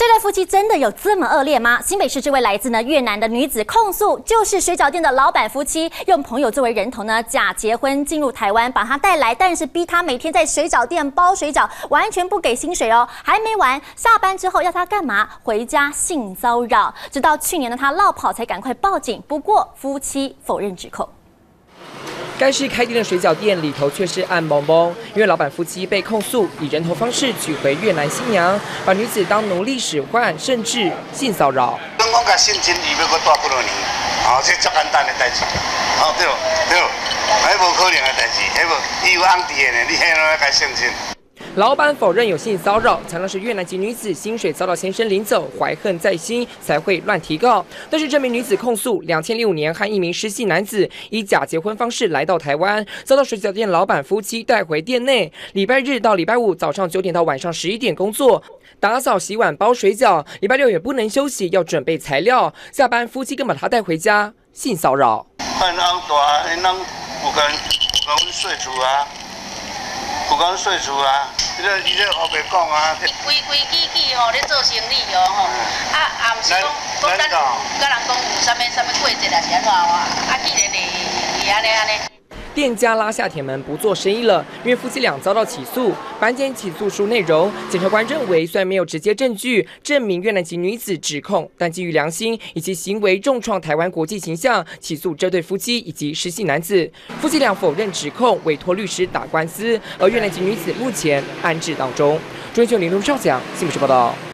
对夫妻真的有这么恶劣吗？新北市这位来自越南的女子控诉，就是水饺店的老板夫妻用朋友作为人头假结婚进入台湾，把她带来，但是逼她每天在水饺店包水饺，完全不给薪水哦。还没完，下班之后要她干嘛？回家性骚扰。直到去年她落跑才赶快报警，不过夫妻否认指控。 该市开店的水饺店里头却是暗蒙蒙，因为老板夫妻被控诉以人头方式娶回越南新娘，把女子当奴隶使唤，甚至性骚扰。 等讲甲性侵，伊要搁带几多年？这足简单的代志，对，迄无可能的代志，迄无伊有翁伫的呢，你迄怎甲性侵？ 老板否认有性骚扰，强调是越南籍女子薪水遭到先生领走，怀恨在心才会乱提告。但是这名女子控诉，2005年和一名失信男子以假结婚方式来到台湾，遭到水饺店老板夫妻带回店内，礼拜日到礼拜五早上9点到晚上11点工作，打扫、洗碗、包水饺。礼拜六也不能休息，要准备材料。下班夫妻更把她带回家，性骚扰。 阮翁大，因翁有甲阮说厝啊，有甲阮说厝啊。 伊这后白讲啊， 规矩吼，咧做生意哦吼，也毋是讲咱甲人讲有啥物过节啦是安怎哇？既然你安尼。 店家拉下铁门不做生意了，因为夫妻俩遭到起诉。版检起诉书内容，检察官认为虽然没有直接证据证明越南籍女子指控，但基于良心以及行为重创台湾国际形象，起诉这对夫妻以及失信男子。夫妻俩否认指控，委托律师打官司，而越南籍女子目前安置当中。中央新闻林如少讲，新闻报道。